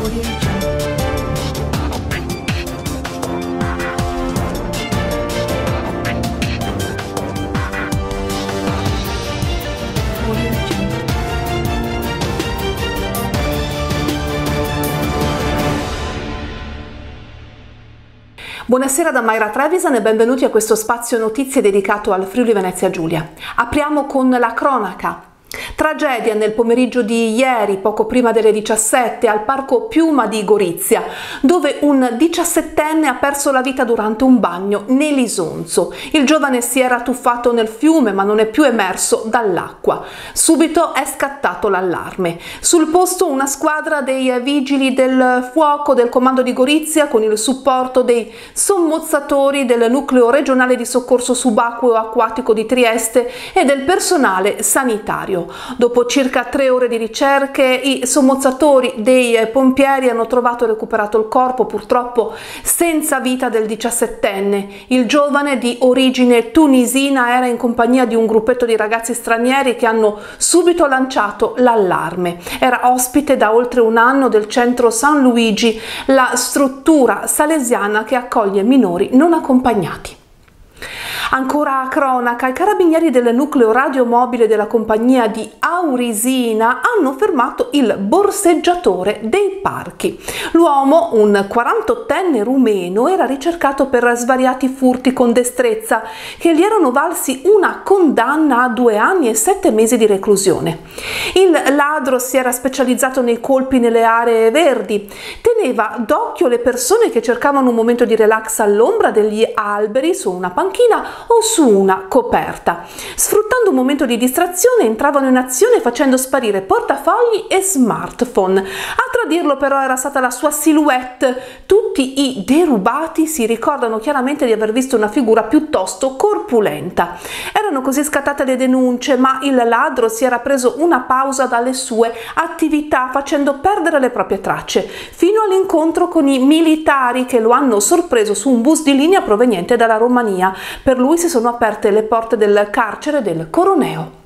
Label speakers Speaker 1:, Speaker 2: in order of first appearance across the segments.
Speaker 1: Buonasera da Mayra Trevisan e benvenuti a questo spazio notizie dedicato al Friuli Venezia Giulia. Apriamo con la cronaca. Tragedia nel pomeriggio di ieri, poco prima delle 17, al Parco Piuma di Gorizia, dove un 17enne ha perso la vita durante un bagno nell'Isonzo. Il giovane si era tuffato nel fiume ma non è più emerso dall'acqua. Subito è scattato l'allarme. Sul posto una squadra dei vigili del fuoco del comando di Gorizia con il supporto dei sommozzatori del nucleo regionale di soccorso subacqueo acquatico di Trieste e del personale sanitario. Dopo circa 3 ore di ricerche, i sommozzatori dei pompieri hanno trovato e recuperato il corpo, purtroppo senza vita, del 17enne. Il giovane, di origine tunisina, era in compagnia di un gruppetto di ragazzi stranieri che hanno subito lanciato l'allarme. Era ospite da oltre un anno del centro San Luigi, la struttura salesiana che accoglie minori non accompagnati. Ancora a cronaca, i carabinieri del nucleo radiomobile della compagnia di Aurisina hanno fermato il borseggiatore dei parchi. L'uomo, un 48enne rumeno, era ricercato per svariati furti con destrezza che gli erano valsi una condanna a 2 anni e 7 mesi di reclusione. Il ladro si era specializzato nei colpi nelle aree verdi, teneva d'occhio le persone che cercavano un momento di relax all'ombra degli alberi, su una panchina o su una coperta. Sfruttando un momento di distrazione entravano in azione facendo sparire portafogli e smartphone. A tradirlo però era stata la sua silhouette. Tutti i derubati si ricordano chiaramente di aver visto una figura piuttosto corpulenta. Erano così scattate le denunce, ma il ladro si era preso una pausa dalle sue attività facendo perdere le proprie tracce, fino all'incontro con i militari che lo hanno sorpreso su un bus di linea proveniente dalla Romania. Per lui si sono aperte le porte del carcere del Coroneo.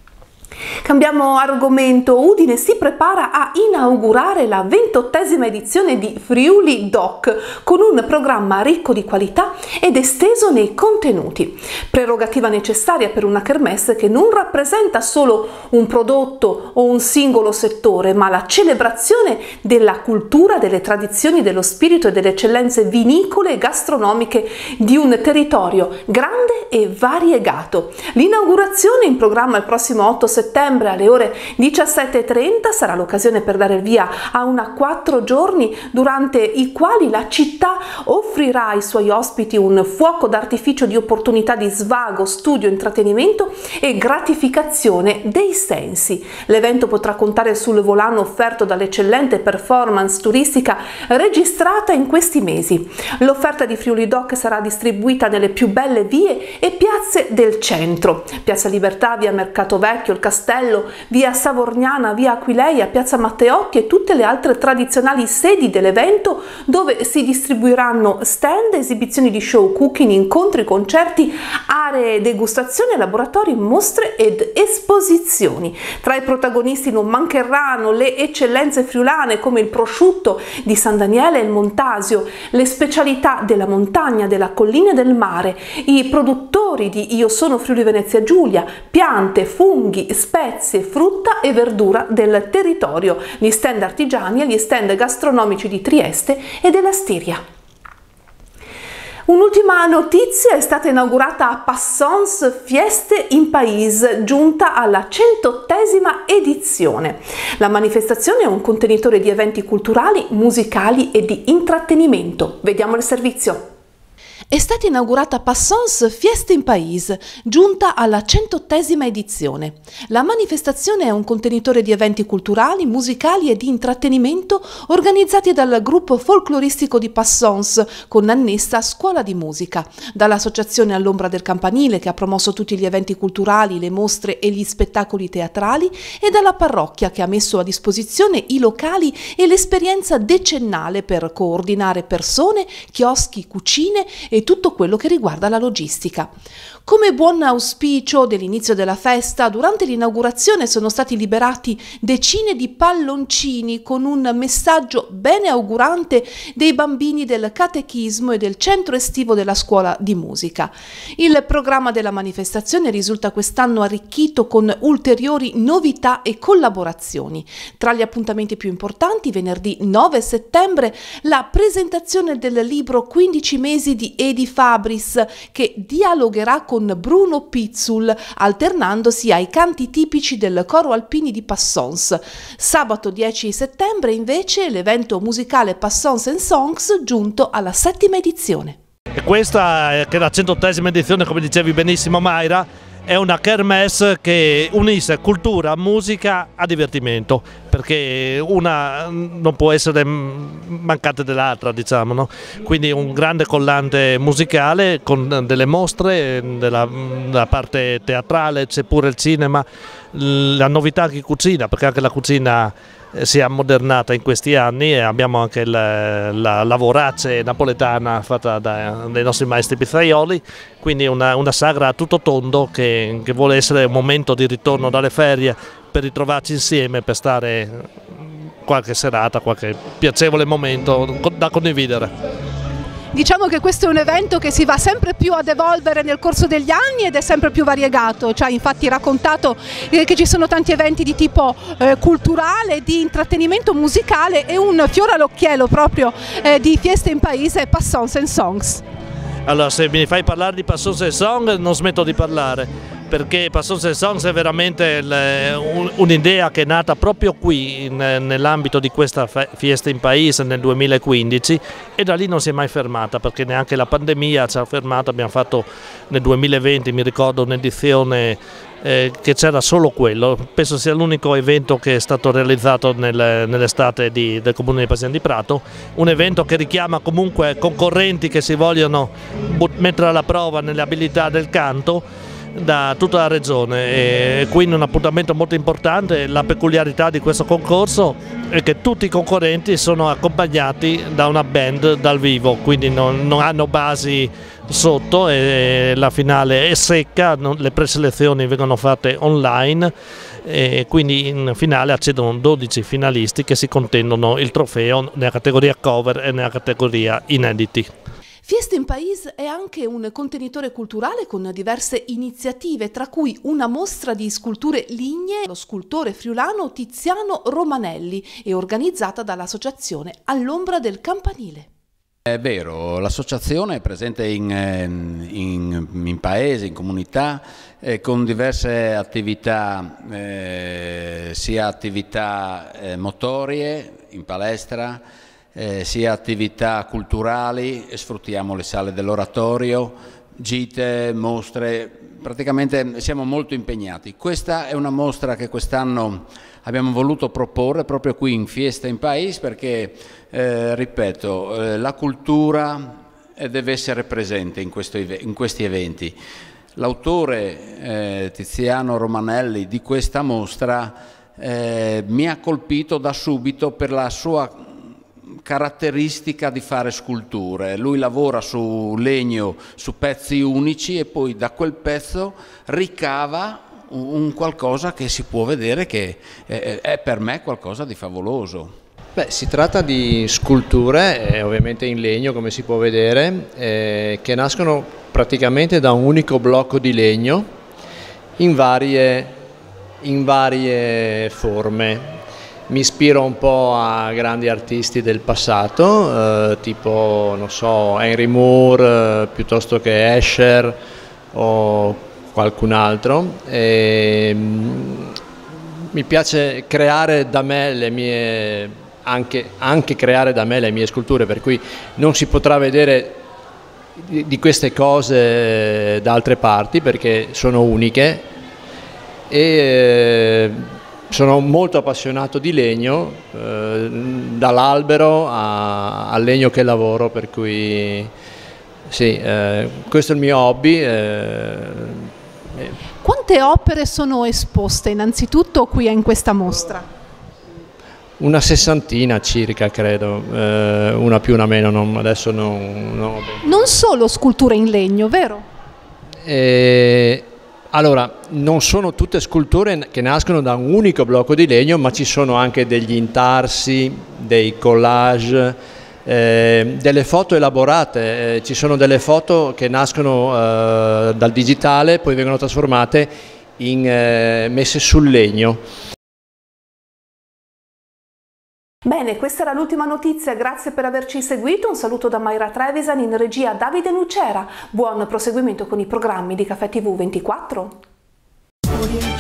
Speaker 1: Cambiamo argomento. Udine si prepara a inaugurare la 28ª edizione di Friuli Doc con un programma ricco di qualità ed esteso nei contenuti. Prerogativa necessaria per una kermesse che non rappresenta solo un prodotto o un singolo settore, ma la celebrazione della cultura, delle tradizioni, dello spirito e delle eccellenze vinicole e gastronomiche di un territorio grande e variegato. L'inaugurazione, in programma il prossimo 8 settembre alle ore 17:30, sarà l'occasione per dare il via a una 4 giorni durante i quali la città offrirà ai suoi ospiti un fuoco d'artificio di opportunità di svago, studio, intrattenimento e gratificazione dei sensi. L'evento potrà contare sul volano offerto dall'eccellente performance turistica registrata in questi mesi. L'offerta di Friuli Doc sarà distribuita nelle più belle vie e piazze del centro: Piazza Libertà, via Mercato Vecchio, il Castello, via Savorgnana, via Aquileia, piazza Matteotti e tutte le altre tradizionali sedi dell'evento, dove si distribuiranno stand, esibizioni di show, cooking, incontri, concerti, aree degustazione, laboratori, mostre ed esposizioni. Tra i protagonisti non mancheranno le eccellenze friulane come il prosciutto di San Daniele e il Montasio, le specialità della montagna, della collina e del mare, i produttori di Io sono Friuli Venezia Giulia, piante, funghi, spezie, frutta e verdura del territorio, gli stand artigiani e gli stand gastronomici di Trieste e della Stiria. Un'ultima notizia: è stata inaugurata a Passons Fieste in Pays, giunta alla 108ª edizione. La manifestazione è un contenitore di eventi culturali, musicali e di intrattenimento. Vediamo il servizio. È stata inaugurata Passons Fieste in Pays, giunta alla 108ª edizione. La manifestazione è un contenitore di eventi culturali, musicali e di intrattenimento organizzati dal gruppo folcloristico di Passons con annessa scuola di musica, dall'associazione All'Ombra del Campanile che ha promosso tutti gli eventi culturali, le mostre e gli spettacoli teatrali, e dalla parrocchia che ha messo a disposizione i locali e l'esperienza decennale per coordinare persone, chioschi, cucine e tutto quello che riguarda la logistica. Come buon auspicio dell'inizio della festa, durante l'inaugurazione sono stati liberati decine di palloncini con un messaggio beneaugurante dei bambini del catechismo e del centro estivo della scuola di musica. Il programma della manifestazione risulta quest'anno arricchito con ulteriori novità e collaborazioni. Tra gli appuntamenti più importanti, venerdì 9 settembre, la presentazione del libro 15 mesi di Edi Fabris, che dialogherà con Bruno Pizzul, alternandosi ai canti tipici del coro alpini di Passons. Sabato 10 settembre invece l'evento musicale Passons and Songs, giunto alla 7ª edizione.
Speaker 2: E questa, che è la 100ª edizione, come dicevi benissimo Mayra, è una kermesse che unisce cultura, musica a divertimento, perché una non può essere mancata dell'altra, diciamo, no? Quindi un grande collante musicale con delle mostre della parte teatrale, c'è pure il cinema, la novità anche in cucina, perché anche la cucina si è ammodernata in questi anni e abbiamo anche la vorace napoletana fatta dai nostri maestri pizzaioli, quindi una sagra a tutto tondo che vuole essere un momento di ritorno dalle ferie per ritrovarci insieme, per stare qualche serata, qualche piacevole momento da condividere.
Speaker 1: Diciamo che questo è un evento che si va sempre più ad evolvere nel corso degli anni ed è sempre più variegato. Ci ha infatti raccontato che ci sono tanti eventi di tipo culturale, di intrattenimento musicale, e un fiore all'occhiello proprio di Fiesta in Paese è Passons and Songs.
Speaker 2: Allora, se mi fai parlare di Passons and Songs non smetto di parlare, perché Passons and Songs è veramente un'idea che è nata proprio qui nell'ambito di questa Fiesta in Paese nel 2015, e da lì non si è mai fermata, perché neanche la pandemia ci ha fermato. Abbiamo fatto nel 2020, mi ricordo, un'edizione che c'era solo quello, penso sia l'unico evento che è stato realizzato nell'estate del Comune di Paesano di Prato, un evento che richiama comunque concorrenti che si vogliono mettere alla prova nelle abilità del canto da tutta la regione, e quindi un appuntamento molto importante. La peculiarità di questo concorso è che tutti i concorrenti sono accompagnati da una band dal vivo, quindi non hanno basi sotto, e la finale è secca, le preselezioni vengono fatte online, e quindi in finale accedono 12 finalisti che si contendono il trofeo nella categoria cover e nella categoria inediti.
Speaker 1: Fiesta in Paese è anche un contenitore culturale con diverse iniziative, tra cui una mostra di sculture lignee, lo scultore friulano Tiziano Romanelli, e organizzata dall'associazione All'Ombra del Campanile.
Speaker 3: È vero, l'associazione è presente in paese, in comunità, con diverse attività, sia attività motorie in palestra, sia attività culturali, sfruttiamo le sale dell'oratorio, gite, mostre, praticamente siamo molto impegnati. Questa è una mostra che quest'anno abbiamo voluto proporre proprio qui in Fiesta in Paese, perché, ripeto, la cultura deve essere presente in questi eventi. L'autore Tiziano Romanelli di questa mostra mi ha colpito da subito per la sua caratteristica di fare sculture. Lui lavora su legno, su pezzi unici, e poi da quel pezzo ricava un qualcosa che si può vedere che è per me qualcosa di favoloso.
Speaker 4: Beh, si tratta di sculture, ovviamente in legno, come si può vedere, che nascono praticamente da un unico blocco di legno in varie forme. Mi ispiro un po' a grandi artisti del passato, tipo, non so, Henry Moore, piuttosto che Escher o qualcun altro. Mi piace creare da me le mie, anche creare da me le mie sculture, per cui non si potrà vedere di queste cose da altre parti, perché sono uniche, e sono molto appassionato di legno, dall'albero al legno che lavoro, per cui sì, questo è il mio hobby.
Speaker 1: Quante opere sono esposte innanzitutto qui in questa mostra?
Speaker 4: Una 60 circa, credo, una più una meno, adesso non.
Speaker 1: Non solo sculture in legno, vero?
Speaker 4: Allora, non sono tutte sculture che nascono da un unico blocco di legno, ma ci sono anche degli intarsi, dei collage, delle foto elaborate. Ci sono delle foto che nascono dal digitale, poi vengono trasformate messe sul legno.
Speaker 1: Bene, questa era l'ultima notizia, grazie per averci seguito, un saluto da Mayra Trevisan, in regia Davide Nucera, buon proseguimento con i programmi di Caffè TV 24.